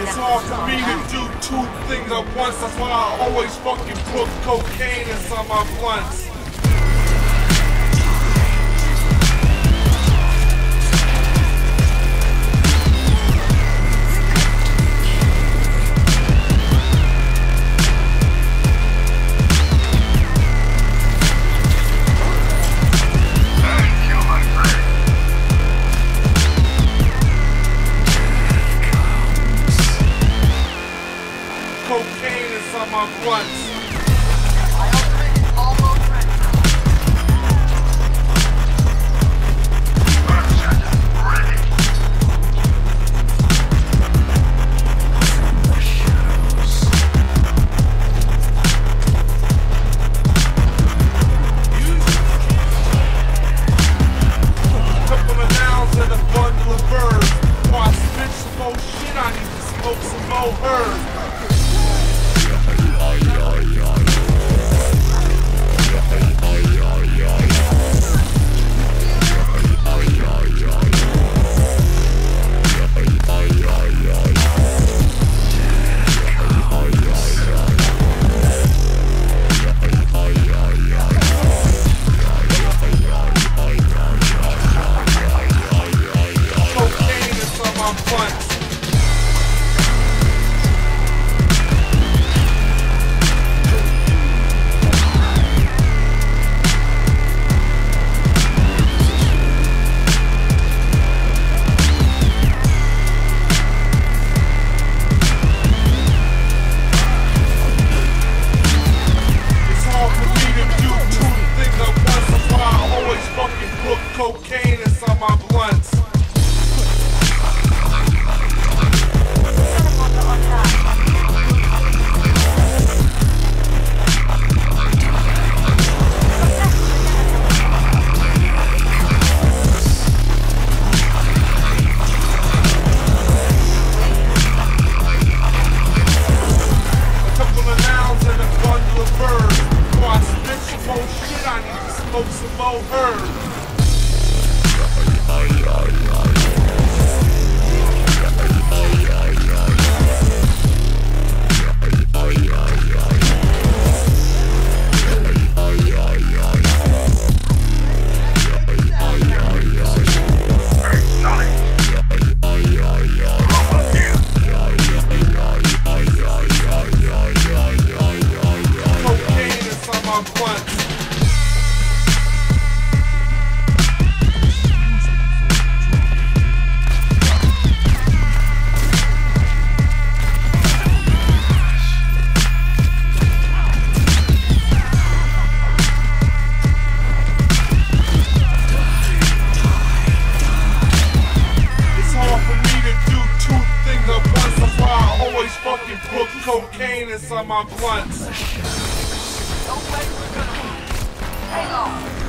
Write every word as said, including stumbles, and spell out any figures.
It's hard for me to do two things at once. That's why I always fucking put cocaine inside my blunts. Cocaine inside my blunts. I already almost ready. Couple of nouns and a bundle of verbs. While I spit some more shit, I need to smoke some more herbs. Cocaine inside my blunts. A couple of nouns and a bundle of verbs. Before I spit some more shit, I need to smoke some more herbs. Cocaine inside my blunts. Fucking put cocaine inside my blunts. Don't wait, we're gonna hang on.